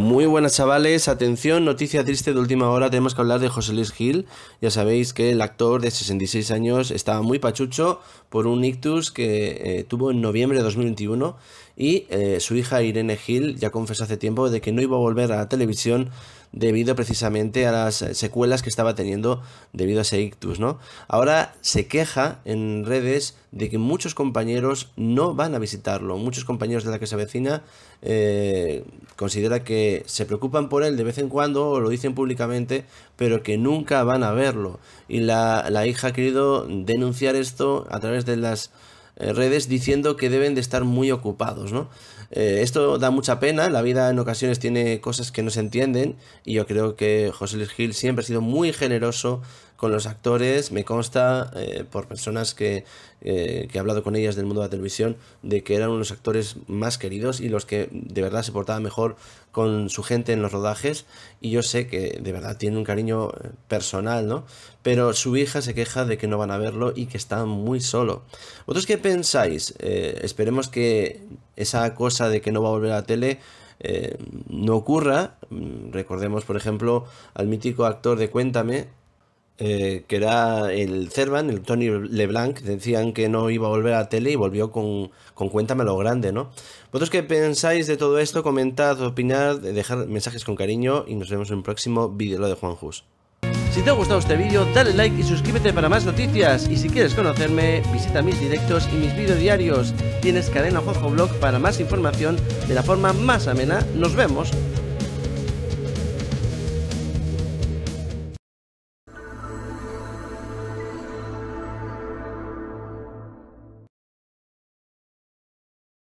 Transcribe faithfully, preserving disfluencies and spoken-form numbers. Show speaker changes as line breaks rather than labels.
Muy buenas, chavales, atención, noticia triste de última hora, tenemos que hablar de José Luis Gil. Ya sabéis que el actor de sesenta y seis años estaba muy pachucho por un ictus que eh, tuvo en noviembre de dos mil veintiuno y eh, su hija Irene Gil ya confesó hace tiempo de que no iba a volver a la televisión debido precisamente a las secuelas que estaba teniendo debido a ese ictus, ¿no? Ahora se queja en redes de que muchos compañeros no van a visitarlo, muchos compañeros de la que se avecina eh, considera que se preocupan por él de vez en cuando, o lo dicen públicamente, pero que nunca van a verlo. Y la, la hija ha querido denunciar esto a través de las redes diciendo que deben de estar muy ocupados, ¿no? Eh, esto da mucha pena, la vida en ocasiones tiene cosas que no se entienden y yo creo que José Luis Gil siempre ha sido muy generoso con los actores, me consta eh, por personas que, eh, que he hablado con ellas del mundo de la televisión, de que eran unos actores más queridos y los que de verdad se portaban mejor con su gente en los rodajes, y yo sé que de verdad tiene un cariño personal, ¿no? Pero su hija se queja de que no van a verlo y que está muy solo. ¿Vosotros qué pensáis? Eh, esperemos que esa cosa de que no va a volver a la tele eh, no ocurra. Recordemos, por ejemplo, al mítico actor de Cuéntame, Eh, que era el Cervan, el Tony LeBlanc. Decían que no iba a volver a la tele y volvió con, con Cuéntame lo grande, ¿no? ¿Vosotros qué pensáis de todo esto? Comentad, opinad, dejad mensajes con cariño y nos vemos en un próximo vídeo de Juan Jus.
Si te ha gustado este vídeo, dale like y suscríbete para más noticias. Y si quieres conocerme, visita mis directos y mis vídeos diarios. Tienes Cadena Juanjo Blog para más información de la forma más amena. Nos vemos.